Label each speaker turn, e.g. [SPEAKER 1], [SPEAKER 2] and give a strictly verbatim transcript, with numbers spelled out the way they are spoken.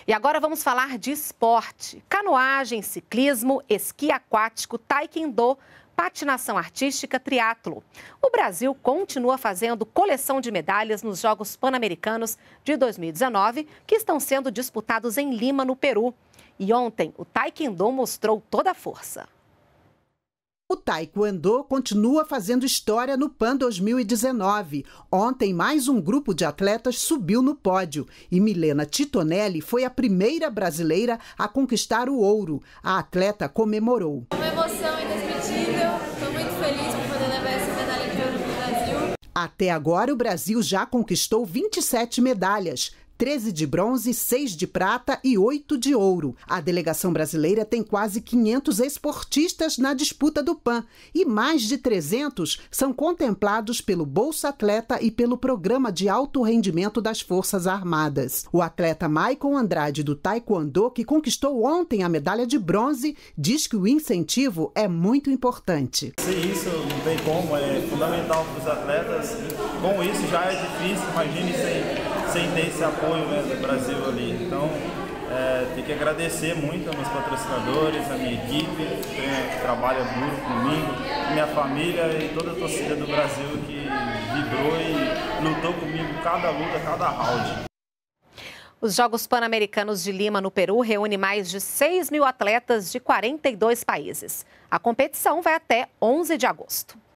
[SPEAKER 1] E agora vamos falar de esporte. Canoagem, ciclismo, esqui aquático, taekwondo, patinação artística, triatlo. O Brasil continua fazendo coleção de medalhas nos Jogos Pan-Americanos de dois mil e dezenove, que estão sendo disputados em Lima, no Peru. E ontem, o taekwondo mostrou toda a força.
[SPEAKER 2] O taekwondo continua fazendo história no Pan dois mil e dezenove. Ontem, mais um grupo de atletas subiu no pódio e Milena Titonelli foi a primeira brasileira a conquistar o ouro. A atleta comemorou.
[SPEAKER 3] Uma emoção indescritível, estou muito feliz por poder levar essa medalha de ouro para o Brasil.
[SPEAKER 2] Até agora, o Brasil já conquistou vinte e sete medalhas. treze de bronze, seis de prata e oito de ouro. A delegação brasileira tem quase quinhentos esportistas na disputa do Pan e mais de trezentos são contemplados pelo Bolsa Atleta e pelo Programa de Alto Rendimento das Forças Armadas. O atleta Maicon Andrade do Taekwondo, que conquistou ontem a medalha de bronze, diz que o incentivo é muito importante.
[SPEAKER 4] Se isso não tem como, é fundamental para os atletas. Com isso já é difícil, imagine sem... sem ter esse apoio, né, do Brasil ali. Então, é, tem que agradecer muito aos meus patrocinadores, a minha equipe, que trabalha duro comigo, minha família e toda a torcida do Brasil que vibrou e lutou comigo cada luta, cada round.
[SPEAKER 1] Os Jogos Pan-Americanos de Lima, no Peru, reúne mais de seis mil atletas de quarenta e dois países. A competição vai até onze de agosto.